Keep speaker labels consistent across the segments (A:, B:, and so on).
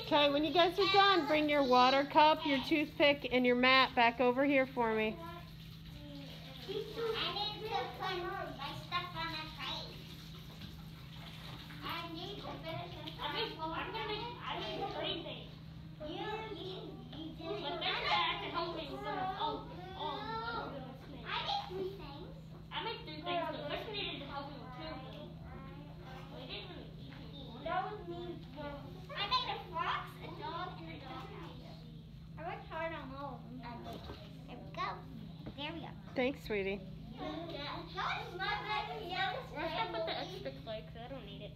A: Okay, when you guys are done, bring your water cup, your toothpick, and your mat back over here for me.
B: I need to put my stuff on the plate. I need to finish it.
C: I need 3 things.
B: You did it.
C: But maybe I can help me with some.
B: I need 3 things.
C: I made 3 things, but Fish needed to help me with 2 of them. Well, he didn't really eat.
B: That was me. I made a fox, a dog, and a doghouse. I worked hard on all of them. There we go. There we go.
A: Thanks, sweetie.
B: How is my baby yellow?
C: Where's I put the extra flake? Because I don't need it.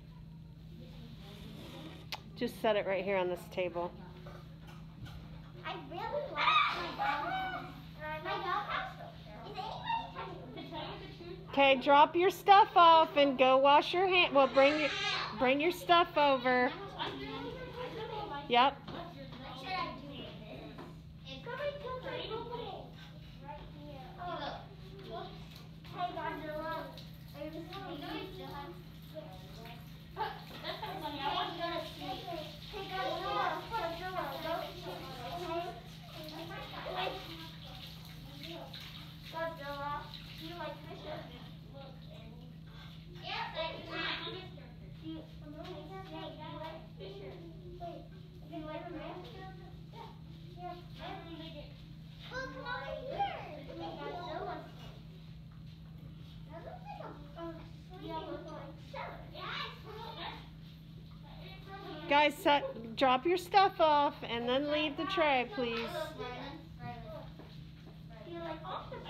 A: Just set it right here on this table.
B: I really like my doghouse. Is anybody trying
C: To tell you the truth,
A: Okay, drop your stuff off and go wash your hands. Well, bring your stuff over.
C: I really like
A: Yep.
B: should I do this? It's coming to the table. Right here. Oh, look. Hey, Godzilla. Are you still have?
C: that's so funny. I want to go to sleep.
B: Hey, Godzilla. Godzilla, Godzilla, do you like fishes? Yes, I do. Do you like fishes? Wait, do you like them? Yeah. Oh, come over here. Godzilla. That looks like a yellow celery.
A: Guys, drop your stuff off and then leave the tray, please.
B: Do you like octopus?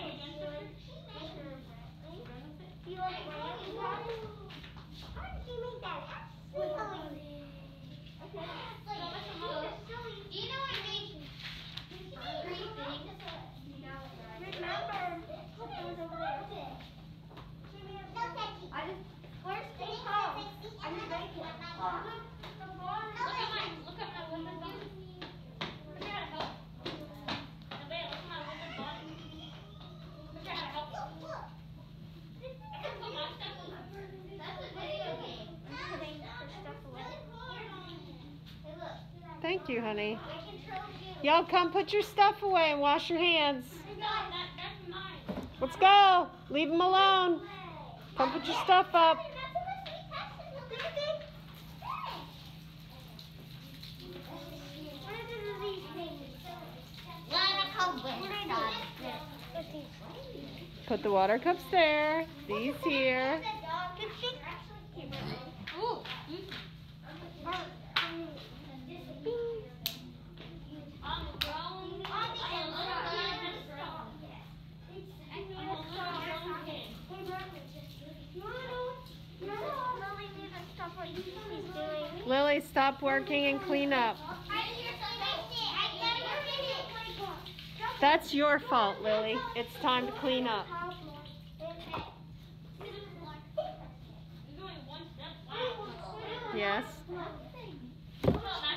B: Do you like crab? How did you make that? That's silly. Okay. Do you know what I mean? Remember, put those over there. Where's the home? I just make it.
C: Look at my woman body. Look at how to help. Nevaeh, look at my woman body. Look at how to help. I can put my stuff in.
B: That's a video game. I'm putting the stuff away. Hey, look.
A: Thank you, honey.
B: I control you.
A: Y'all come put your stuff away and wash your hands.
C: That's mine.
A: Let's go. Leave them alone. Come put your stuff up. Put the water cups there. These here.
C: Ooh.
A: Lily, stop working and clean up. That's your fault, Lily. It's time to clean up. Yes.
C: Well,